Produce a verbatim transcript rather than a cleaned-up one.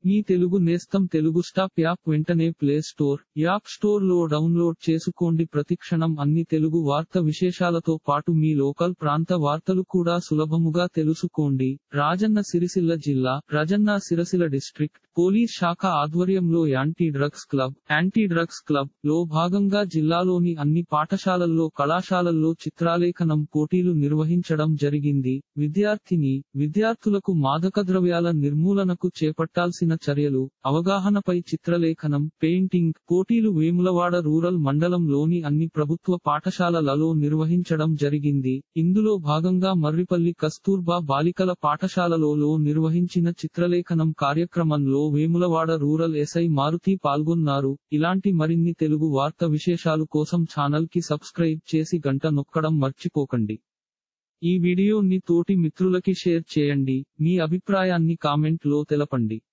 మీ తెలుగు నేస్తం Telugu stop app వెంటనే play store, app store లో డౌన్లోడ్ చేసుకోండి. ప్రతిక్షణం అన్ని తెలుగు వార్త విశేషాలతో పాటు మీ లోకల్ ప్రాంత వార్తలు కూడా సులభముగా తెలుసుకోండి. రాజన్న సిరిసిల్ల జిల్లా రాజన్న సిరిసిల్ల డిస్ట్రిక్ట్ పోలీస్ శాఖ ఆధ్వర్యంలో anti drugs club anti drugs club లో భాగంగా జిల్లాలోని అన్ని పాఠశాలల్లో కళాశాలల్లో చిత్రాలేఖనం పోటీలు నిర్వహించడం జరిగింది. విద్యార్థిని విద్యార్థులకు మాదక ద్రవ్యాల నిర్మూలనకు చేపట్టాల్సిన చర్యలు, అవగాహనపై చిత్రలేఖనం, పెయింటింగ్ పోటీలు వేములవాడ రూరల్ మండలంలోని అన్ని ప్రభుత్వ పాఠశాలలలో నిర్వహించడం జరిగింది. ఇందులో భాగంగా మర్రిపల్లి కస్తూర్బా బాలికల పాఠశాలలో నిర్వహించిన చిత్రలేఖనం కార్యక్రమంలో వేములవాడ రూరల్ ఎస్ఐ మారుతి పాల్గొన్నారు. ఇలాంటి మరిన్ని తెలుగు వార్త విశేషాలు కోసం ఛానల్ కి సబ్స్క్రైబ్ చేసి గంట నొక్కడం మర్చిపోకండి. ఈ వీడియోని తోటి మిత్రులకి షేర్ చేయండి. మీ అభిప్రాయాన్ని కామెంట్ లో తెలపండి.